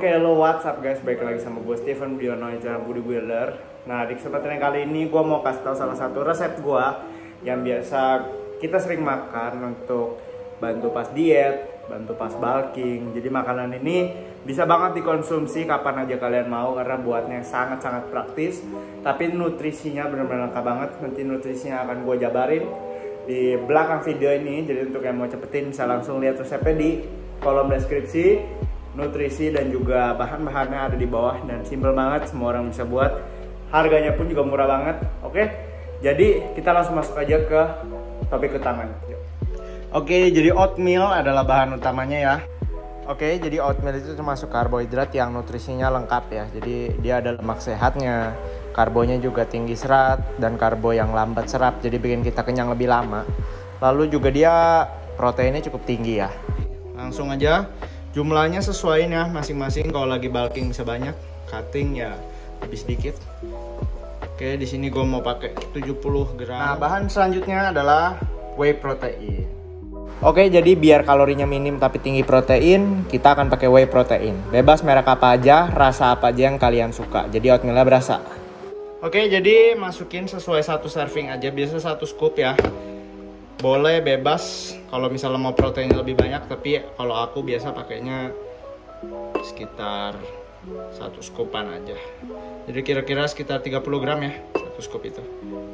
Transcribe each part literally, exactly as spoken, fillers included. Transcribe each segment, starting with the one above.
Oke, lo what's up guys, balik lagi sama gue Steven Biono, channel Bodybuilder. Nah, di kesempatan yang kali ini gue mau kasih tahu salah satu resep gue yang biasa kita sering makan untuk bantu pas diet, bantu pas bulking. Jadi makanan ini bisa banget dikonsumsi kapan aja kalian mau karena buatnya sangat-sangat praktis. Tapi nutrisinya benar-benar lengkap banget. Nanti nutrisinya akan gue jabarin di belakang video ini. Jadi untuk yang mau cepetin bisa langsung lihat resepnya di kolom deskripsi. Nutrisi dan juga bahan-bahannya ada di bawah dan simple banget, semua orang bisa buat. Harganya pun juga murah banget. Oke, jadi kita langsung masuk aja ke topik utama. Oke, jadi oatmeal adalah bahan utamanya ya. Oke, jadi oatmeal itu termasuk karbohidrat yang nutrisinya lengkap ya. Jadi dia ada lemak sehatnya, karbonya juga tinggi serat, dan karbo yang lambat serap, jadi bikin kita kenyang lebih lama. Lalu juga dia proteinnya cukup tinggi ya. Langsung aja. Jumlahnya sesuaiin ya masing-masing. Kalau lagi bulking bisa banyak, cutting ya lebih sedikit. Oke, di sini gue mau pakai tujuh puluh gram. Nah, bahan selanjutnya adalah whey protein. Oke, jadi biar kalorinya minim tapi tinggi protein, kita akan pakai whey protein. Bebas merek apa aja, rasa apa aja yang kalian suka. Jadi oatmealnya berasa. Oke, jadi masukin sesuai satu serving aja, biasa satu scoop ya. Boleh bebas kalau misalnya mau proteinnya lebih banyak, tapi kalau aku biasa pakainya sekitar satu scoopan aja. Jadi kira-kira sekitar tiga puluh gram ya satu scoop itu.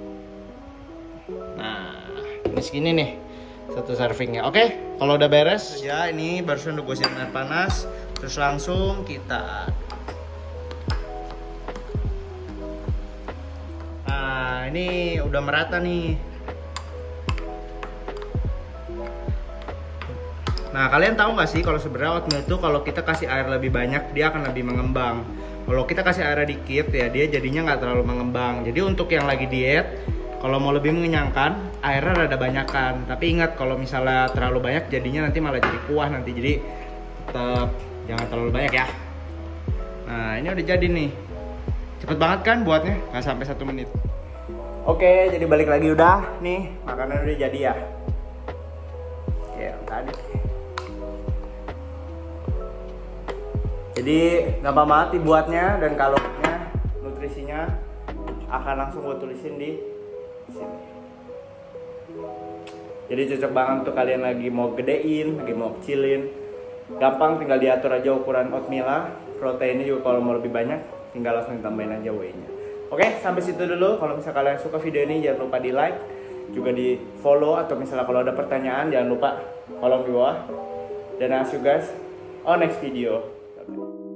Nah, ini segini nih satu servingnya. Oke, kalau udah beres ya, ini barusan udah gue siapin air panas, terus langsung kita. Nah, ini udah merata nih. Nah, kalian tahu nggak sih kalau sebenarnya oatmeal itu kalau kita kasih air lebih banyak dia akan lebih mengembang. Kalau kita kasih air dikit ya dia jadinya nggak terlalu mengembang. Jadi untuk yang lagi diet, kalau mau lebih mengenyangkan, airnya rada banyakan. Tapi ingat kalau misalnya terlalu banyak jadinya nanti malah jadi kuah nanti. Jadi tetap jangan terlalu banyak ya. Nah, ini udah jadi nih. Cepet banget kan buatnya, nggak sampai satu menit. Oke, jadi balik lagi udah nih makanan udah jadi ya. Oke, tadi. Jadi gampang banget dibuatnya dan kalorinya, nutrisinya akan langsung gue tulisin di sini. Jadi cocok banget untuk kalian lagi mau gedein, lagi mau kecilin. Gampang, tinggal diatur aja ukuran oatmeal. Proteinnya juga kalau mau lebih banyak, tinggal langsung ditambahin aja whey-nya. Oke, sampai situ dulu. Kalau misalnya kalian suka video ini jangan lupa di like, juga di follow, atau misalnya kalau ada pertanyaan jangan lupa kolom di bawah. Dan as you guys on next video. Bye-bye.